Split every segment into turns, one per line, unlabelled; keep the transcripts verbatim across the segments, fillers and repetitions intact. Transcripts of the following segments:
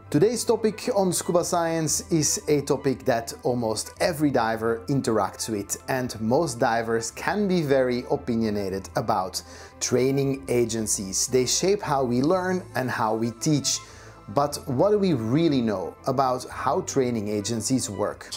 Today's topic on Scuba Science is a topic that almost every diver interacts with, and most divers can be very opinionated about. Training agencies. They shape how we learn and how we teach. But what do we really know about how training agencies work?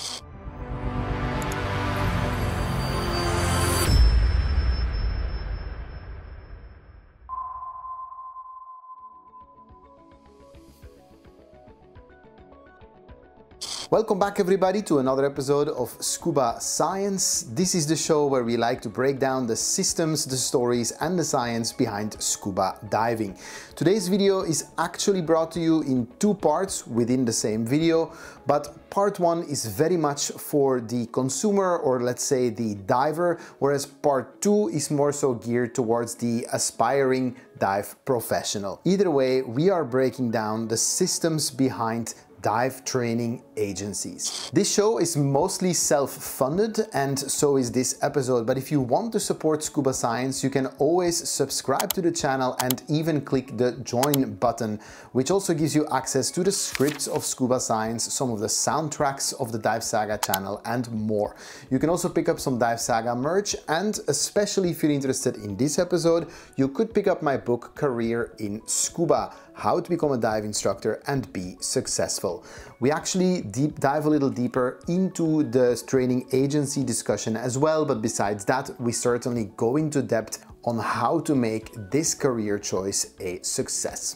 Welcome back everybody to another episode of Scuba Science. This is the show where we like to break down the systems, the stories and the science behind scuba diving. Today's video is actually brought to you in two parts within the same video, but part one is very much for the consumer, or let's say the diver, whereas part two is more so geared towards the aspiring dive professional. Either way, we are breaking down the systems behind dive training agencies. This show is mostly self-funded, and so is this episode, but if you want to support Scuba Science, you can always subscribe to the channel and even click the join button, which also gives you access to the scripts of Scuba Science, some of the soundtracks of the Dive Saga channel and more. You can also pick up some Dive Saga merch, and especially if you're interested in this episode, you could pick up my book Career in Scuba: How to Become a Dive Instructor and Be Successful. We actually deep dive a little deeper into the training agency discussion as well, but besides that, we certainly go into depth on how to make this career choice a success.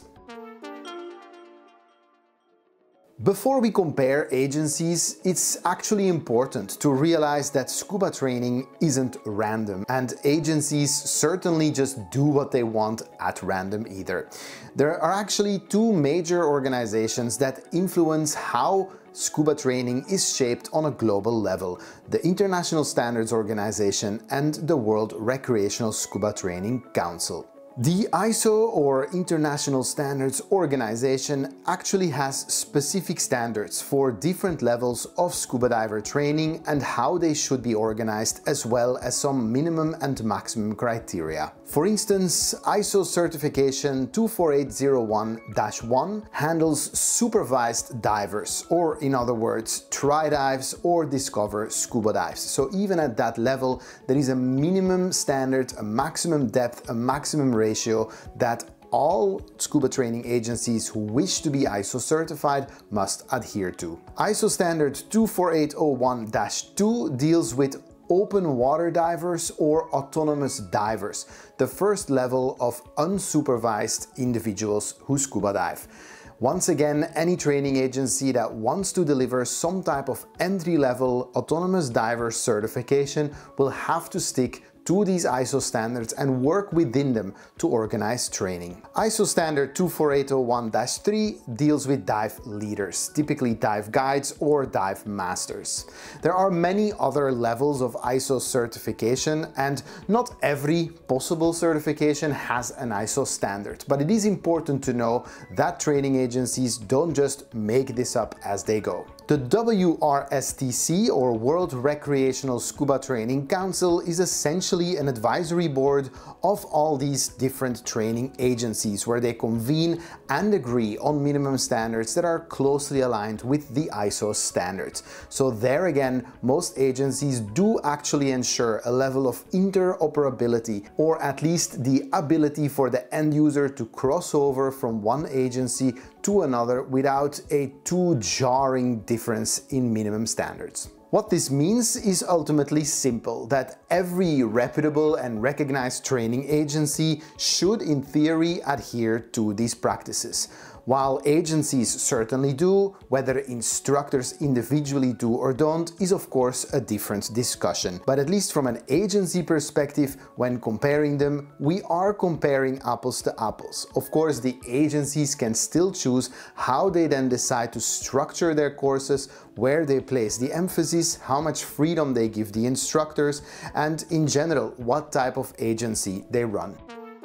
Before we compare agencies, it's actually important to realize that scuba training isn't random, and agencies certainly just do what they want at random either. There are actually two major organizations that influence how scuba training is shaped on a global level: the International Standards Organization and the World Recreational Scuba Training Council. The I S O, or International Standards Organization, actually has specific standards for different levels of scuba diver training and how they should be organized, as well as some minimum and maximum criteria. For instance, I S O certification two four eight zero one dash one handles supervised divers, or in other words, try dives or discover scuba dives. So even at that level, there is a minimum standard, a maximum depth, a maximum ratio ratio that all scuba training agencies who wish to be I S O certified must adhere to. I S O standard two four eight zero one dash two deals with open water divers or autonomous divers, the first level of unsupervised individuals who scuba dive. Once again, any training agency that wants to deliver some type of entry-level autonomous diver certification will have to stick to these I S O standards and work within them to organize training. I S O standard two four eight zero one dash three deals with dive leaders, typically dive guides or dive masters. There are many other levels of I S O certification, and not every possible certification has an I S O standard, but it is important to know that training agencies don't just make this up as they go. The W R S T C, or World Recreational Scuba Training Council, is essentially an advisory board of all these different training agencies, where they convene and agree on minimum standards that are closely aligned with the I S O standards. So there again, most agencies do actually ensure a level of interoperability, or at least the ability for the end user to cross over from one agency to another without a too jarring difference in minimum standards. What this means is ultimately simple: that every reputable and recognized training agency should, in theory, adhere to these practices. While agencies certainly do, whether instructors individually do or don't is of course a different discussion. But at least from an agency perspective, when comparing them, we are comparing apples to apples. Of course, the agencies can still choose how they then decide to structure their courses, where they place the emphasis, how much freedom they give the instructors, and in general, what type of agency they run.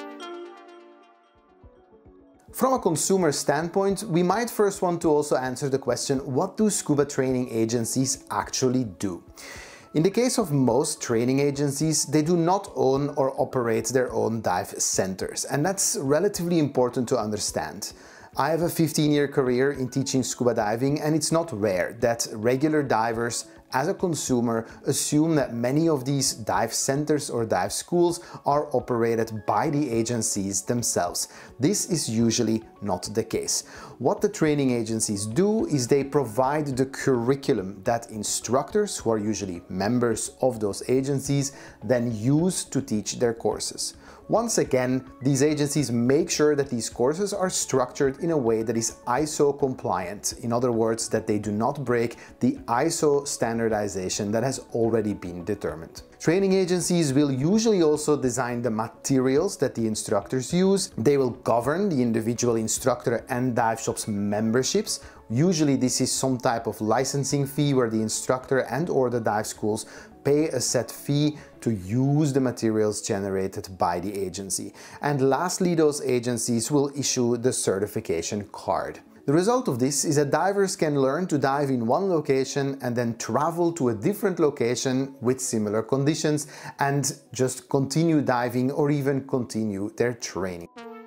From a consumer standpoint, we might first want to also answer the question, what do scuba training agencies actually do? In the case of most training agencies, they do not own or operate their own dive centers, and that's relatively important to understand. I have a fifteen year career in teaching scuba diving, and it's not rare that regular divers as a consumer assume that many of these dive centers or dive schools are operated by the agencies themselves. This is usually not the case. What the training agencies do is they provide the curriculum that instructors, who are usually members of those agencies, then use to teach their courses. Once again, these agencies make sure that these courses are structured in a way that is I S O compliant. In other words, that they do not break the I S O standardization that has already been determined. Training agencies will usually also design the materials that the instructors use. They will govern the individual instructor and dive shop's memberships. Usually this is some type of licensing fee where the instructor and or the dive schools pay a set fee to use the materials generated by the agency. And lastly, those agencies will issue the certification card. The result of this is that divers can learn to dive in one location and then travel to a different location with similar conditions and just continue diving or even continue their training.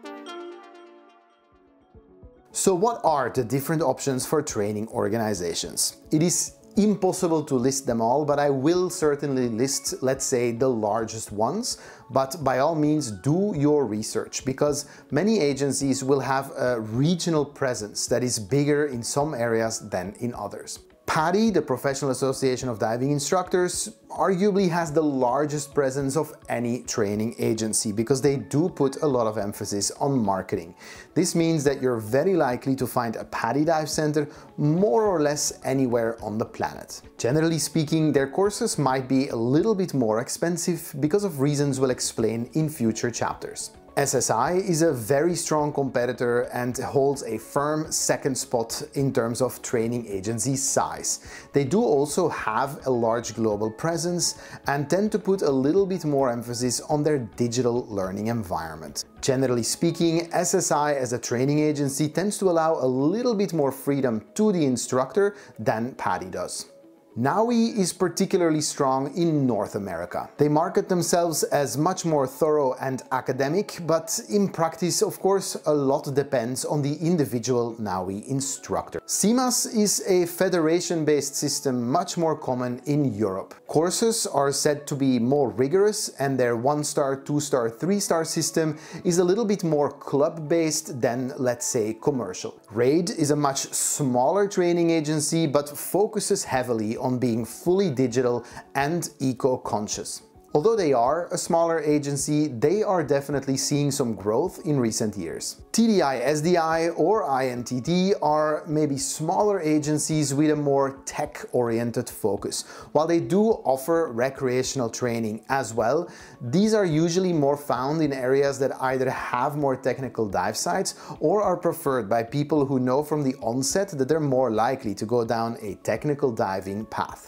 So what are the different options for training organizations? It is impossible to list them all, but I will certainly list, let's say, the largest ones. But by all means, do your research, because many agencies will have a regional presence that is bigger in some areas than in others. PADI, the Professional Association of Diving Instructors, arguably has the largest presence of any training agency because they do put a lot of emphasis on marketing. This means that you're very likely to find a PADI dive center more or less anywhere on the planet. Generally speaking, their courses might be a little bit more expensive because of reasons we'll explain in future chapters. S S I is a very strong competitor and holds a firm second spot in terms of training agency size. They do also have a large global presence and tend to put a little bit more emphasis on their digital learning environment. Generally speaking, S S I as a training agency tends to allow a little bit more freedom to the instructor than PADI does. NAUI is particularly strong in North America. They market themselves as much more thorough and academic, but in practice, of course, a lot depends on the individual NAUI instructor. C M A S is a federation-based system much more common in Europe. Courses are said to be more rigorous, and their one-star, two-star, three-star system is a little bit more club-based than, let's say, commercial. RAID is a much smaller training agency, but focuses heavily on being fully digital and eco-conscious. Although they are a smaller agency, they are definitely seeing some growth in recent years. T D I, S D I or I A N T D are maybe smaller agencies with a more tech-oriented focus. While they do offer recreational training as well, these are usually more found in areas that either have more technical dive sites or are preferred by people who know from the onset that they're more likely to go down a technical diving path.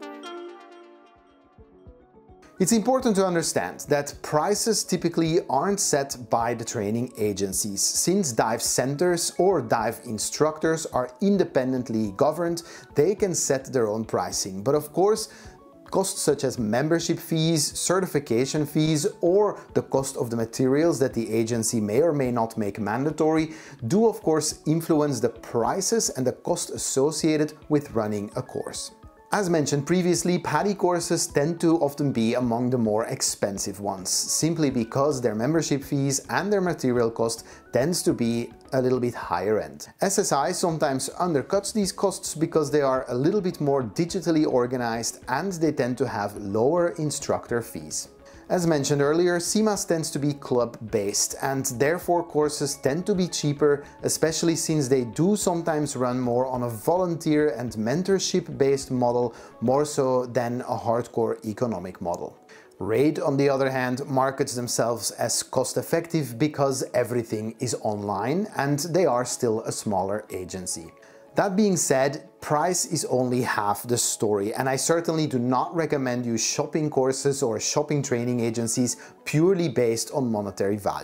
It's important to understand that prices typically aren't set by the training agencies. Since dive centers or dive instructors are independently governed, they can set their own pricing. But of course, costs such as membership fees, certification fees, or the cost of the materials that the agency may or may not make mandatory do of course influence the prices and the cost associated with running a course. As mentioned previously, PADI courses tend to often be among the more expensive ones, simply because their membership fees and their material cost tends to be a little bit higher end. S S I sometimes undercuts these costs because they are a little bit more digitally organized and they tend to have lower instructor fees. As mentioned earlier, C M A S tends to be club-based and therefore courses tend to be cheaper, especially since they do sometimes run more on a volunteer and mentorship-based model more so than a hardcore economic model. RAID, on the other hand, markets themselves as cost-effective because everything is online and they are still a smaller agency. That being said, price is only half the story, and I certainly do not recommend you shopping courses or shopping training agencies purely based on monetary value.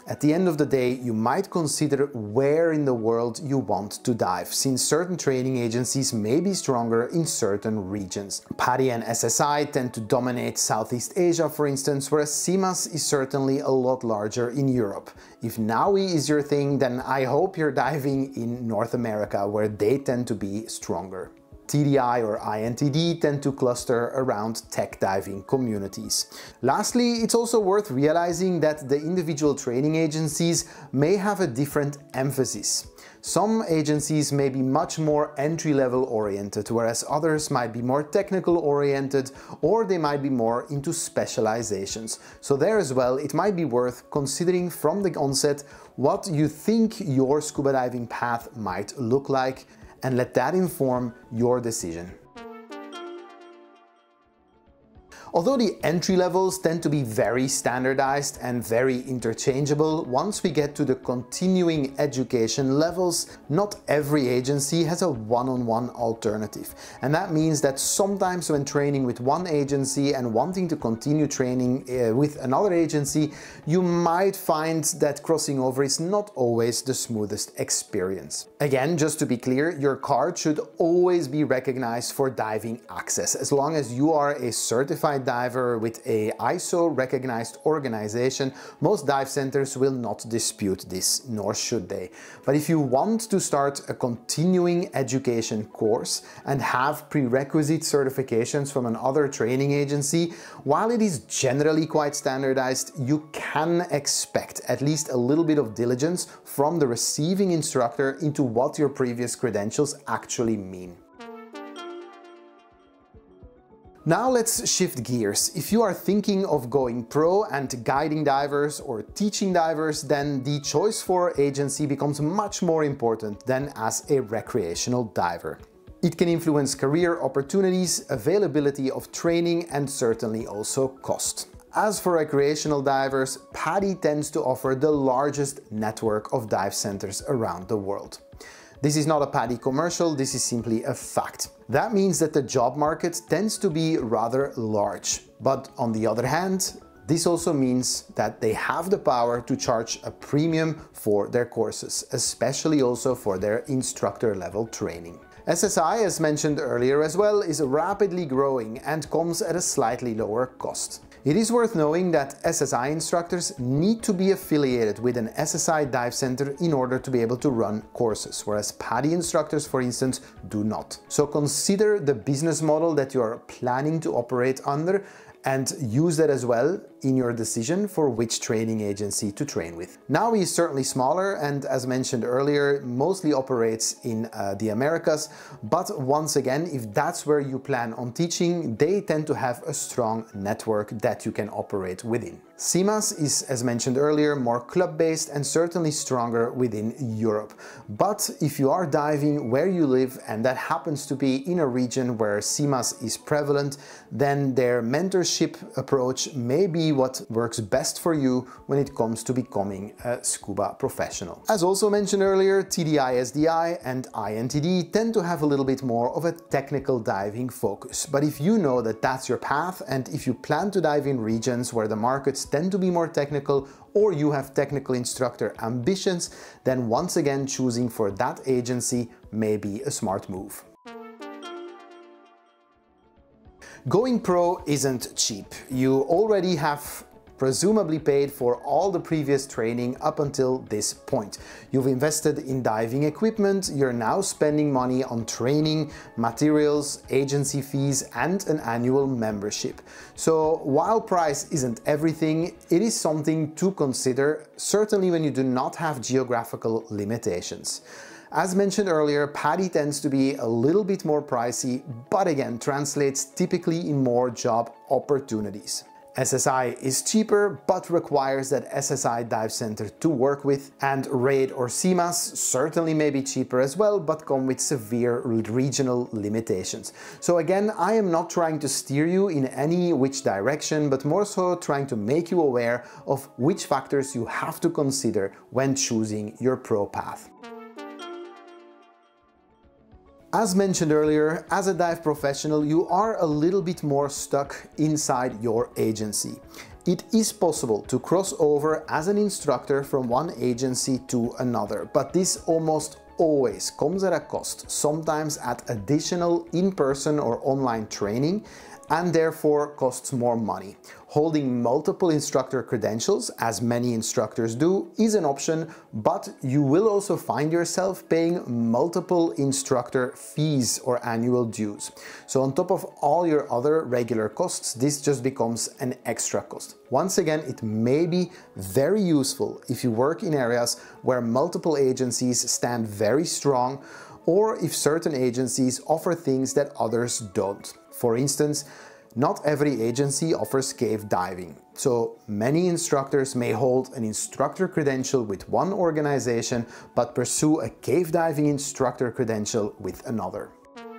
At the end of the day, you might consider where in the world you want to dive, since certain training agencies may be stronger in certain regions. PADI and S S I tend to dominate Southeast Asia, for instance, whereas C M A S is certainly a lot larger in Europe. If NAUI is your thing, then I hope you're diving in North America, where they tend to be stronger. T D I or I A N T D tend to cluster around tech diving communities. Lastly, it's also worth realizing that the individual training agencies may have a different emphasis. Some agencies may be much more entry-level oriented, whereas others might be more technical oriented, or they might be more into specializations. So there as well, it might be worth considering from the onset what you think your scuba diving path might look like, and let that inform your decision. Although the entry levels tend to be very standardized and very interchangeable, once we get to the continuing education levels, not every agency has a one-on-one alternative. And that means that sometimes when training with one agency and wanting to continue training uh, with another agency, you might find that crossing over is not always the smoothest experience. Again, just to be clear, your card should always be recognized for diving access, as long as you are a certified diver with a I S O recognized organization. Most dive centers will not dispute this, nor should they. But if you want to start a continuing education course and have prerequisite certifications from another training agency, while it is generally quite standardized, you can expect at least a little bit of diligence from the receiving instructor into what your previous credentials actually mean. Now let's shift gears. If you are thinking of going pro and guiding divers or teaching divers, then the choice for agency becomes much more important than as a recreational diver. It can influence career opportunities, availability of training, and certainly also cost. As for recreational divers, PADI tends to offer the largest network of dive centers around the world. This is not a PADI commercial, this is simply a fact. That means that the job market tends to be rather large. But on the other hand, this also means that they have the power to charge a premium for their courses, especially also for their instructor level training. S S I, as mentioned earlier as well, is rapidly growing and comes at a slightly lower cost. It is worth knowing that S S I instructors need to be affiliated with an S S I dive center in order to be able to run courses, whereas PADI instructors, for instance, do not. So consider the business model that you are planning to operate under and use that as well in your decision for which training agency to train with. NAUI is certainly smaller and, as mentioned earlier, mostly operates in uh, the Americas, but once again, if that's where you plan on teaching, they tend to have a strong network that you can operate within. C M A S is, as mentioned earlier, more club-based and certainly stronger within Europe. But if you are diving where you live and that happens to be in a region where C M A S is prevalent, then their mentorship approach may be what works best for you when it comes to becoming a scuba professional. As also mentioned earlier, T D I S D I and I A N T D tend to have a little bit more of a technical diving focus. But if you know that that's your path, and if you plan to dive in regions where the markets tend to be more technical, or you have technical instructor ambitions, then once again choosing for that agency may be a smart move. Going pro isn't cheap. You already have presumably paid for all the previous training up until this point. You've invested in diving equipment, you're now spending money on training, materials, agency fees, and an annual membership. So while price isn't everything, it is something to consider, certainly when you do not have geographical limitations. As mentioned earlier, PADI tends to be a little bit more pricey, but again translates typically in more job opportunities. S S I is cheaper, but requires that S S I dive center to work with, and RAID or C M A S certainly may be cheaper as well, but come with severe regional limitations. So again, I am not trying to steer you in any which direction, but more so trying to make you aware of which factors you have to consider when choosing your pro path. As mentioned earlier, as a dive professional, you are a little bit more stuck inside your agency. It is possible to cross over as an instructor from one agency to another, but this almost always comes at a cost, sometimes at additional in-person or online training, and therefore costs more money. Holding multiple instructor credentials, as many instructors do, is an option, but you will also find yourself paying multiple instructor fees or annual dues. So on top of all your other regular costs, this just becomes an extra cost. Once again, it may be very useful if you work in areas where multiple agencies stand very strong, or if certain agencies offer things that others don't. For instance, not every agency offers cave diving, so many instructors may hold an instructor credential with one organization but pursue a cave diving instructor credential with another.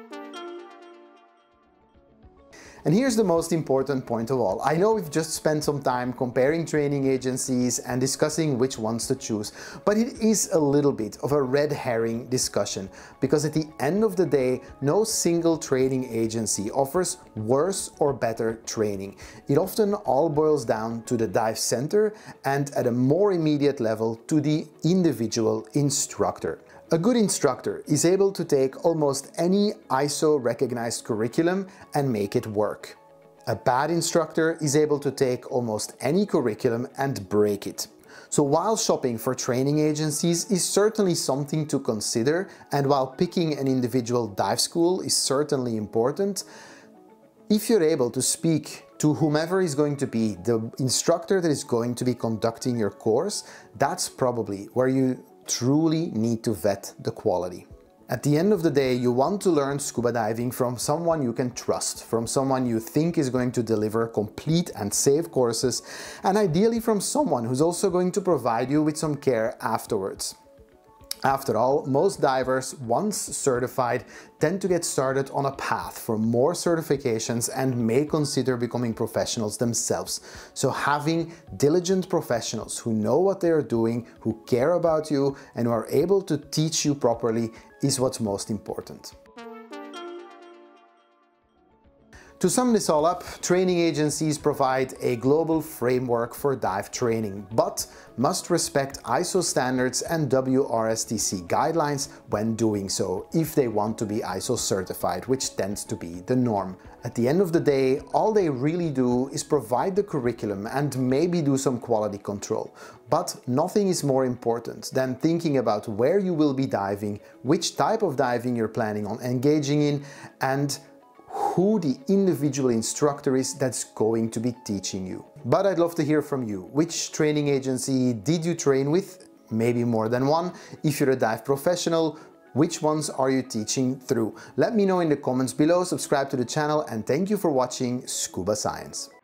And here's the most important point of all. I know we've just spent some time comparing training agencies and discussing which ones to choose, but it is a little bit of a red herring discussion, because at the end of the day, no single training agency offers worse or better training. It often all boils down to the dive center and, at a more immediate level, to the individual instructor. A good instructor is able to take almost any I S O recognized curriculum and make it work. A bad instructor is able to take almost any curriculum and break it. So while shopping for training agencies is certainly something to consider, and while picking an individual dive school is certainly important, if you're able to speak to whomever is going to be the instructor that is going to be conducting your course, that's probably where you truly need to vet the quality. At the end of the day, you want to learn scuba diving from someone you can trust, from someone you think is going to deliver complete and safe courses, and ideally from someone who's also going to provide you with some care afterwards. After all, most divers, once certified, tend to get started on a path for more certifications and may consider becoming professionals themselves. So having diligent professionals who know what they are doing, who care about you, and who are able to teach you properly is what's most important. To sum this all up, training agencies provide a global framework for dive training, but must respect I S O standards and W R S T C guidelines when doing so, if they want to be I S O certified, which tends to be the norm. At the end of the day, all they really do is provide the curriculum and maybe do some quality control. But nothing is more important than thinking about where you will be diving, which type of diving you're planning on engaging in, and who the individual instructor is that's going to be teaching you. But I'd love to hear from you. Which training agency did you train with? Maybe more than one. If you're a dive professional, which ones are you teaching through? Let me know in the comments below, subscribe to the channel, and thank you for watching Scuba Science.